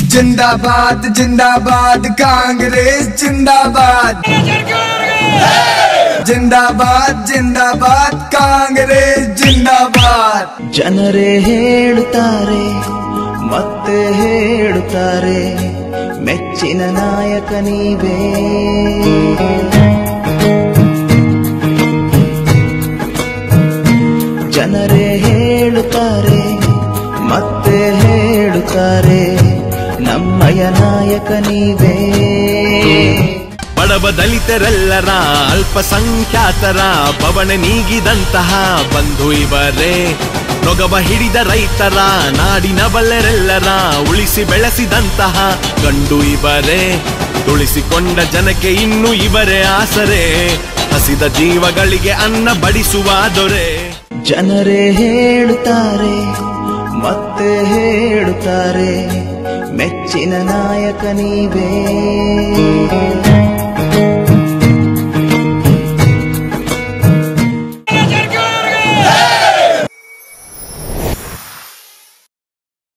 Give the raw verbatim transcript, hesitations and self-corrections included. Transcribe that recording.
जिंदाबाद जिंदाबाद कांग्रेस जिंदाबाद जिंदाबाद जिंदाबाद कांग्रेस जिंदाबाद ಜನರೇ ಹೇಳುತ್ತಾರೆ ಮತ್ತೆ ಹೇಳುತ್ತಾರೆ ಮೆಚ್ಚಿನ ನಾಯಕ ನೀವೇ ಜನರೇ ಹೇಳುತ್ತಾರೆ ಮತ್ತೆ ಹೇಳುತ್ತಾರೆ ನಮ್ಮಯ ನಾಯಕ ನೀವೇ ಬಡವ ದಲಿತರೆಲ್ಲರ ಅಲ್ಪಸಂಖ್ಯಾತರ ಬವಣೆ ನೀಗಿದಂತಹ ಬಂಧು ಇವರೇ ನೊಗವ ಹಿಡಿದ ರೈತರ ನಾಡಿನ ಬಲ್ಲೆರೆಲ್ಲರ ಉಳಿಸಿ ಬೆಳೆಸಿದಂತಹ ಗಂಡು ಇವರೇ ತುಳಿಸಿಕೊಂಡ ಜನಕ್ಕೆ ಇನ್ನು ಇವರೇ ಆಸರೆ ಹಸಿದ ಜೀವಗಳಿಗೆ ಅನ್ನ ಬಡಿಸುವ ದೊರೆ ಜನರೇ ಹೇಳುತ್ತಾರೆ ಮತ್ತೆ ಹೇಳುತ್ತಾರೆ ಮೆಚ್ಚಿನ ನಾಯಕ ನೀವೇ